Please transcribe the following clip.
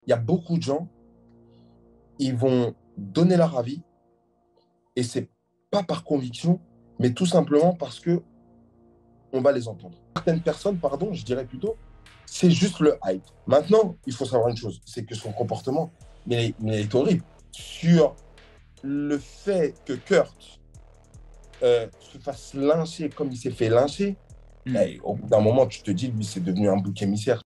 il y a beaucoup de gens, ils vont donner leur avis et c'est pas par conviction, mais tout simplement parce que on va les entendre. Certaines personnes, pardon, je dirais plutôt, c'est juste le hype. Maintenant, il faut savoir une chose, c'est que son comportement, mais il est horrible. Sur le fait que Kurt se fasse lyncher comme il s'est fait lyncher, Hmm. au bout d'un moment, tu te dis, lui, c'est devenu un bouc émissaire.